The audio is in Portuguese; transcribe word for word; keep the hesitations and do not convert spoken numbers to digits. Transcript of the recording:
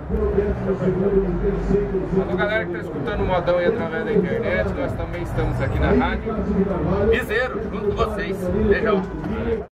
Alô, galera que está escutando o Modão aí através da internet, nós também estamos aqui na rádio Piseiro, junto com vocês. Beijão.